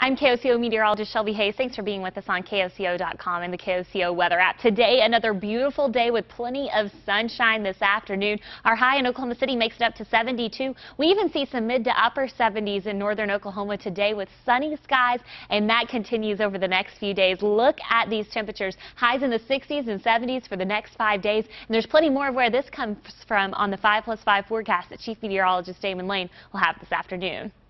I'm KOCO meteorologist Shelby Hayes. Thanks for being with us on KOCO.com and the KOCO weather app. Today, another beautiful day with plenty of sunshine this afternoon. Our high in Oklahoma City makes it up to 72. We even see some mid to upper 70s in northern Oklahoma today with sunny skies, and that continues over the next few days. Look at these temperatures. Highs in the 60s and 70s for the next 5 days. And there's plenty more of where this comes from on the 5+5 forecast that Chief Meteorologist Damon Lane will have this afternoon.